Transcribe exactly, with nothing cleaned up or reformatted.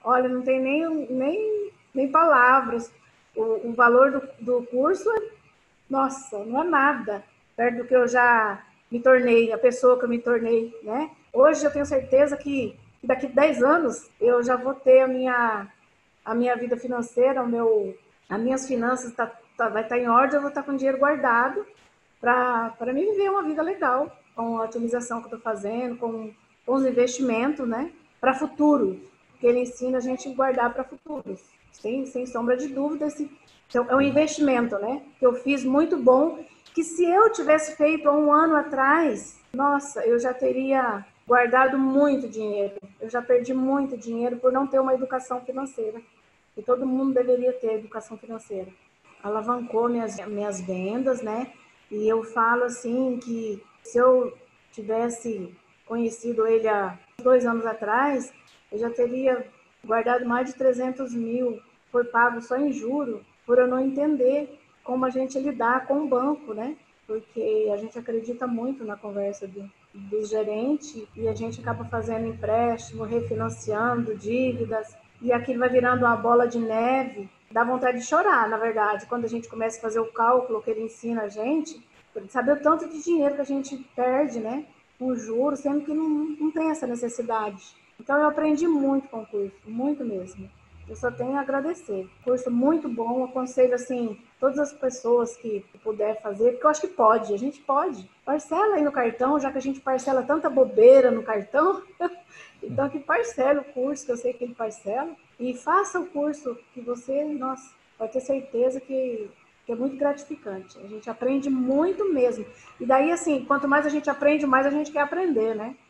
Olha, não tem nem, nem, nem palavras. O, o valor do, do curso, é, nossa, não é nada perto do que eu já me tornei, a pessoa que eu me tornei, né? Hoje eu tenho certeza que daqui a dez anos eu já vou ter a minha, a minha vida financeira, o meu, as minhas finanças tá, tá, vai estar tá em ordem, eu vou estar tá com dinheiro guardado para me viver uma vida legal, com a otimização que eu estou fazendo, com, com os investimentos, né? Para futuro, porque ele ensina a gente a guardar para futuros, sem, sem sombra de dúvida. Esse, então, é um investimento, né? Que eu fiz muito bom, que se eu tivesse feito há um ano atrás, nossa, eu já teria guardado muito dinheiro. Eu já perdi muito dinheiro por não ter uma educação financeira. E todo mundo deveria ter educação financeira. Alavancou minhas, minhas vendas, né? E eu falo assim que se eu tivesse conhecido ele há dois anos atrás, eu já teria guardado mais de trezentos mil, foi pago só em juro, por eu não entender como a gente lidar com o banco, né? Porque a gente acredita muito na conversa do, do gerente e a gente acaba fazendo empréstimo, refinanciando dívidas, e aquilo vai virando uma bola de neve. Dá vontade de chorar, na verdade, quando a gente começa a fazer o cálculo que ele ensina a gente, saber o tanto de dinheiro que a gente perde, né? Com juros, sendo que não, não tem essa necessidade. Então eu aprendi muito com o curso, muito mesmo. Eu só tenho a agradecer. Curso muito bom, aconselho assim, todas as pessoas que puder fazer, porque eu acho que pode, a gente pode. Parcela aí no cartão, já que a gente parcela tanta bobeira no cartão, então que parcela o curso, que eu sei que ele parcela, e faça o curso que você, nossa, vai ter certeza que, que é muito gratificante. A gente aprende muito mesmo. E daí, assim, quanto mais a gente aprende, mais a gente quer aprender, né?